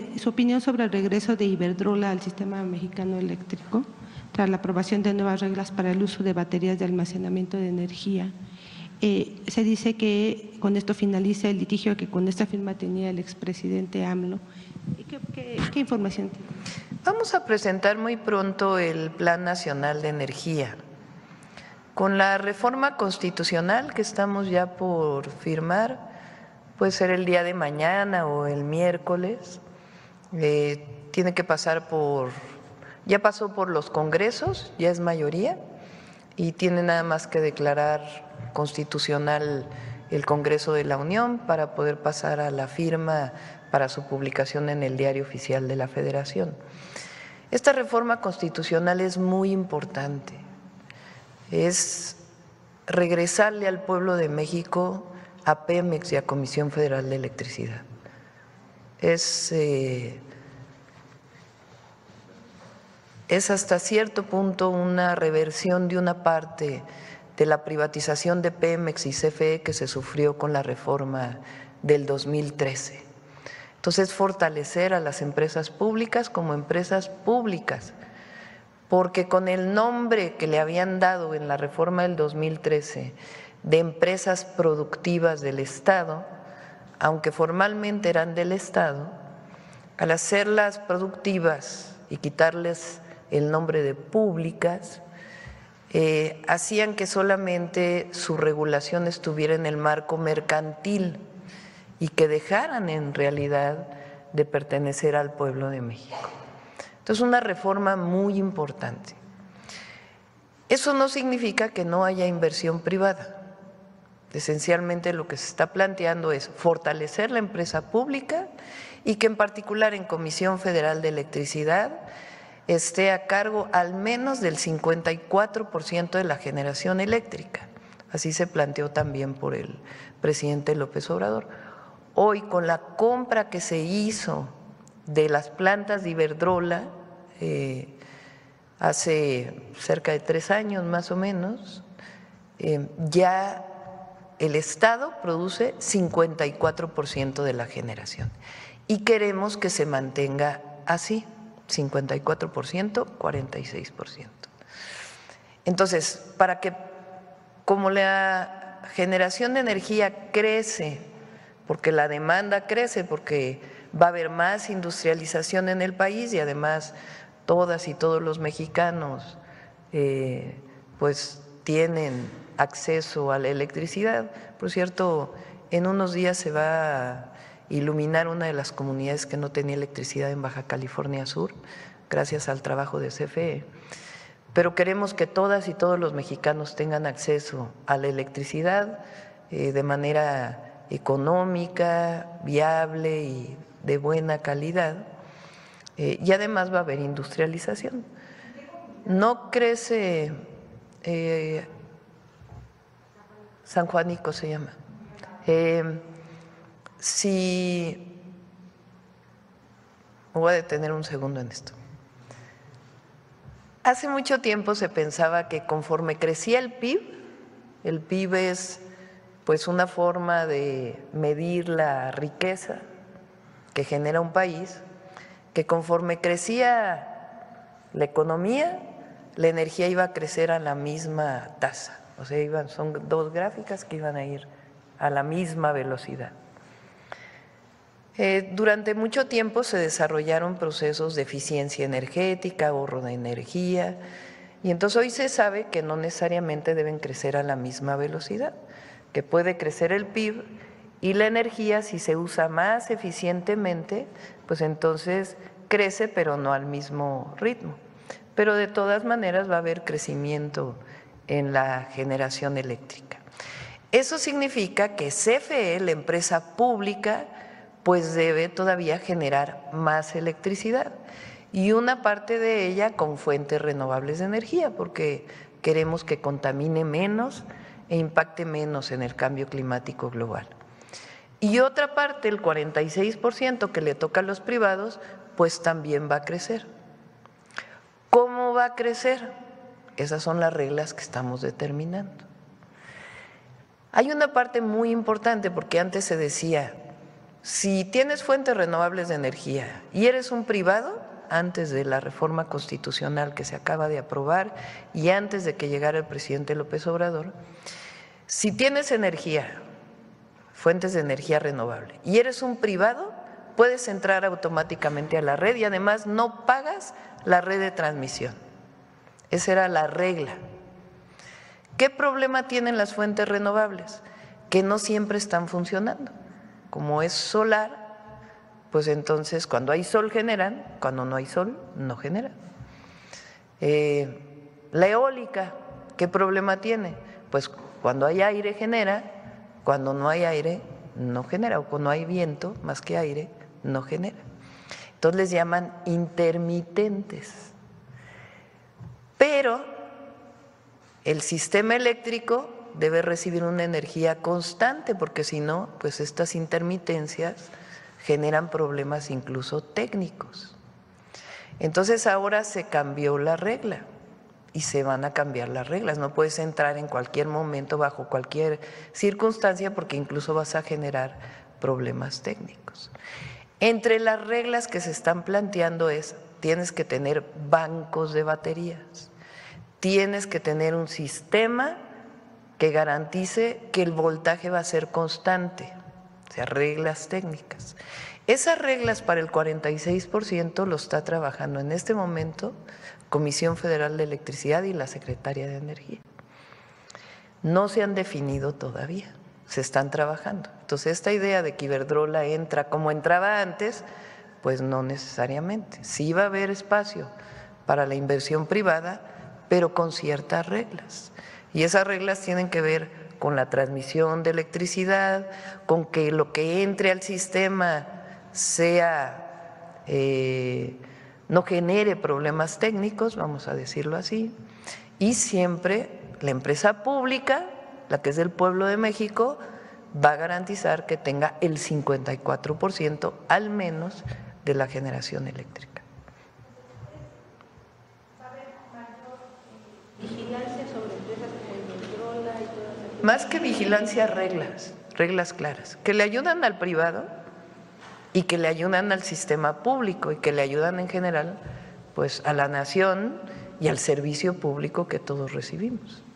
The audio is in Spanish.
su opinión sobre el regreso de Iberdrola al sistema mexicano eléctrico tras la aprobación de nuevas reglas para el uso de baterías de almacenamiento de energía. Se dice que con esto finaliza el litigio que con esta firma tenía el expresidente AMLO. ¿Qué información tiene? Vamos a presentar muy pronto el Plan Nacional de Energía. Con la reforma constitucional que estamos ya por firmar, puede ser el día de mañana o el miércoles, tiene que pasar ya pasó por los congresos, ya es mayoría, y tiene nada más que declarar constitucional el Congreso de la Unión para poder pasar a la firma para su publicación en el Diario Oficial de la Federación. Esta reforma constitucional es muy importante, es regresarle al pueblo de México a Pemex y a Comisión Federal de Electricidad. Es hasta cierto punto una reversión de una parte de la privatización de Pemex y CFE que se sufrió con la reforma del 2013. Entonces, fortalecer a las empresas públicas como empresas públicas, porque con el nombre que le habían dado en la reforma del 2013 de empresas productivas del Estado, aunque formalmente eran del Estado, al hacerlas productivas y quitarles el nombre de públicas, hacían que solamente su regulación estuviera en el marco mercantil y que dejaran en realidad de pertenecer al pueblo de México. Entonces, una reforma muy importante. Eso no significa que no haya inversión privada. Esencialmente lo que se está planteando es fortalecer la empresa pública y que en particular en Comisión Federal de Electricidad esté a cargo al menos del 54% de la generación eléctrica. Así se planteó también por el presidente López Obrador. Hoy, con la compra que se hizo de las plantas de Iberdrola hace cerca de 3 años más o menos, ya el Estado produce 54% de la generación y queremos que se mantenga así, 54%, 46%. Entonces, para que como la generación de energía crece, porque la demanda crece, porque va a haber más industrialización en el país y además todas y todos los mexicanos pues tienen acceso a la electricidad. Por cierto, en unos días se va a iluminar una de las comunidades que no tenía electricidad en Baja California Sur, gracias al trabajo de CFE. Pero queremos que todas y todos los mexicanos tengan acceso a la electricidad de manera económica, viable y de buena calidad. Y además va a haber industrialización. No crece, San Juanico se llama. Si me voy a detener un segundo en esto. Hace mucho tiempo se pensaba que conforme crecía el PIB es pues una forma de medir la riqueza que genera un país, que conforme crecía la economía, la energía iba a crecer a la misma tasa. O sea, son dos gráficas que iban a ir a la misma velocidad. Durante mucho tiempo se desarrollaron procesos de eficiencia energética, ahorro de energía, y entonces hoy se sabe que no necesariamente deben crecer a la misma velocidad, que puede crecer el PIB y la energía, si se usa más eficientemente, pues entonces crece, pero no al mismo ritmo. Pero de todas maneras va a haber crecimiento en la generación eléctrica. Eso significa que CFE, la empresa pública, pues debe todavía generar más electricidad y una parte de ella con fuentes renovables de energía, porque queremos que contamine menos e impacte menos en el cambio climático global. Y otra parte, el 46% que le toca a los privados, pues también va a crecer. ¿Cómo va a crecer? Esas son las reglas que estamos determinando. Hay una parte muy importante, porque antes se decía, si tienes fuentes renovables de energía y eres un privado, antes de la reforma constitucional que se acaba de aprobar y antes de que llegara el presidente López Obrador, si tienes energía, fuentes de energía renovable y eres un privado, puedes entrar automáticamente a la red y además no pagas la red de transmisión. Esa era la regla. ¿Qué problema tienen las fuentes renovables? Que no siempre están funcionando. Como es solar, pues entonces cuando hay sol generan, cuando no hay sol no generan. La eólica, ¿qué problema tiene? Pues cuando hay aire genera, cuando no hay aire no genera, o cuando hay viento más que aire no genera. Entonces les llaman intermitentes. Pero el sistema eléctrico debe recibir una energía constante, porque si no, pues estas intermitencias generan problemas incluso técnicos. Entonces ahora se cambió la regla y se van a cambiar las reglas. No puedes entrar en cualquier momento, bajo cualquier circunstancia, porque incluso vas a generar problemas técnicos. Entre las reglas que se están planteando es, tienes que tener bancos de baterías, tienes que tener un sistema que garantice que el voltaje va a ser constante, o sea, reglas técnicas. Esas reglas para el 46% lo está trabajando en este momento Comisión Federal de Electricidad y la Secretaría de Energía. No se han definido todavía, se están trabajando. Entonces, esta idea de que Iberdrola entra como entraba antes, pues no necesariamente. Sí va a haber espacio para la inversión privada, pero con ciertas reglas. Y esas reglas tienen que ver con la transmisión de electricidad, con que lo que entre al sistema sea, no genere problemas técnicos, vamos a decirlo así, y siempre la empresa pública, la que es del pueblo de México, va a garantizar que tenga el 54% al menos de la generación eléctrica. Vigilancia sobre empresas como Iberdrola y todas las… Más que vigilancia, reglas claras, que le ayudan al privado y que le ayudan al sistema público y que le ayudan en general pues a la nación y al servicio público que todos recibimos.